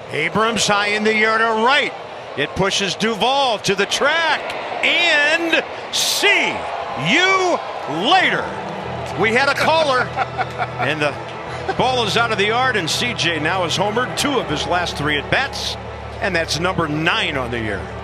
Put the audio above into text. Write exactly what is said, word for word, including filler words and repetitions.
Abrams high in the air to right. It pushes Duvall to the track. And see you later. We had a caller. And the ball is out of the yard. And C J now has homered two of his last three at bats. And that's number nine on the year.